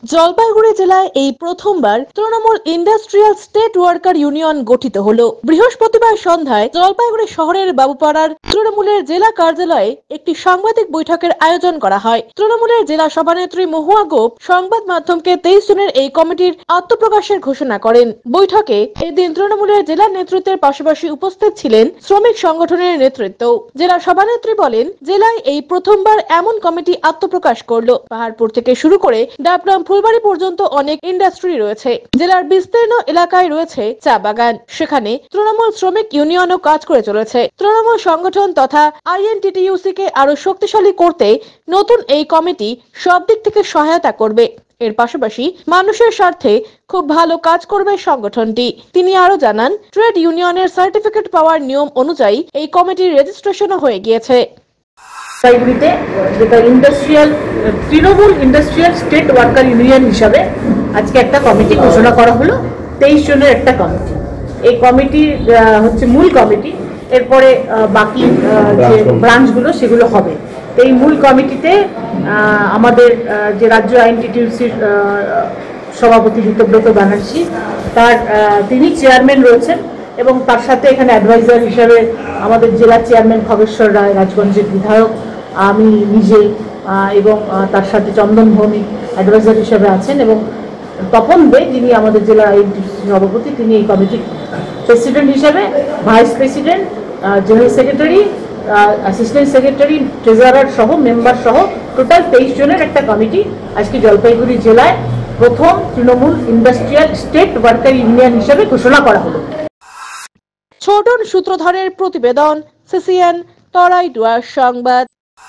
জলপাইগুড়ি জেলায় এই প্রথমবার Trinamool industrial state worker union গঠিত হলো। বৃহস্পতিবার সন্ধ্যায় জলপাইগুড়ি শহরের বাবুপাড়ার তৃণমূলের জেলা কার্যালয়ে একটি সাংবাদিক বৈঠকের আয়োজন করা হয়। তৃণমূলের জেলা সভানেত্রী মহুয়া গোপ সংবাদ মাধ্যমকে 23 জনের এই কমিটির আত্মপ্রকাশের ঘোষণা করেন। বৈঠকে এদিন তৃণমূলের জেলা নেতৃত্বের পাশাপাশি উপস্থিত ছিলেন শ্রমিক সংগঠনের নেতৃত্ব। জেলা সভানেত্রী বলেন, জেলায় এই প্রথমবার এমন কমিটি আত্মপ্রকাশ করলো। পাহাড়পুর থেকে শুরু করে ডাবগ্রাম ফুলবাড়ি পর্যন্ত অনেক ইন্ডাস্ট্রি রয়েছে। জেলার বিস্তীর্ণ এলাকায় রয়েছে চা বাগান, সেখানে তৃণমূল শ্রমিক ইউনিয়নও কাজ করে চলেছে। তৃণমূল সংগঠন তথা আইএনটিটিইউসি কে আরো শক্তিশালী করতে নতুন এই কমিটি সব দিক থেকে সহায়তা করবে। এর পাশাপাশি মানুষের স্বার্থে খুব ভালো কাজ করবে সংগঠনটি। তিনি আরো জানান, ট্রেড ইউনিয়নের সার্টিফিকেট পাওয়ার নিয়ম অনুযায়ী এই কমিটির রেজিস্ট্রেশনও হয়ে গিয়েছে। জলপাইগুড়িতে যেটা Trinamool industrial state worker union হিসাবে আজকে একটা কমিটি ঘোষণা করা হলো। 23 জনের একটা কমিটি। এই কমিটি হচ্ছে মূল কমিটি, এরপরে বাকি যে ব্রাঞ্চগুলো সেগুলো হবে। এই মূল কমিটিতে আমাদের যে রাজ্য আইএনটিটিইউসির সভাপতি ঋতব্রত ব্যানার্জি, তিনি চেয়ারম্যান রয়েছেন এবং তার সাথে এখানে অ্যাডভাইজার হিসাবে আমাদের জেলা চেয়ারম্যান খগেশ্বর রায়, রাজগঞ্জের বিধায়ক, আমি নিজে এবং তার সাথে চন্দন ভৌমিক অ্যাডভাইজার হিসেবে আছেন এবং তপন দে, যিনি আমাদের জেলা আইএনটিটিইউসি সভাপতি, তিনি এই কমিটির প্রেসিডেন্ট হিসেবে, vice president, general secretary, assistant secretary, treasurer সহ মেম্বার সহ টোটাল 23 জনের একটা কমিটি আজকে জলপাইগুড়ি জেলায় প্রথম Trinamool industrial state worker union হিসেবে ঘোষণা করা হলো। ছোটন সূত্রধরের প্রতিবেদন, সিসিএন তরাইডুয়া সংবাদ।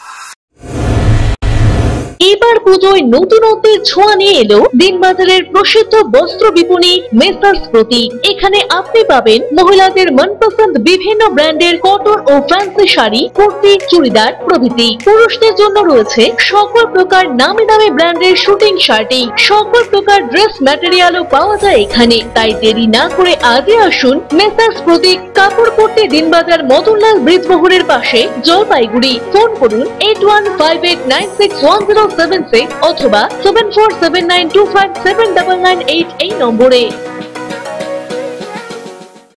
এবার পুজোয় নতুনত্বের ছোঁয়া নিয়ে এলো দিনবাজারের প্রসিদ্ধ বস্ত্র বিপণী মেসার্স প্রতি। এখানে আপনি পাবেন মহিলাদের মনপসন্দ বিভিন্ন ব্র্যান্ডের কটন ও ফ্যান্সি শাড়ি, কুর্তি, চুড়িদার প্রভৃতি। পুরুষদের জন্য রয়েছে সকল প্রকার নামি দামি ব্র্যান্ডের শুটিং শার্টিং, সকল প্রকার ড্রেস ম্যাটেরিয়ালও পাওয়া যায় এখানে। তাই দেরি না করে আজই আসুন মেসার্স প্রতীক, কাপড় পট্টি, দিনবাজার, মদনলাল ব্রিজ মোহরের পাশে, জলপাইগুড়ি। ফোন করুন 8158961076 অথবা 7479257998 এই নম্বরে।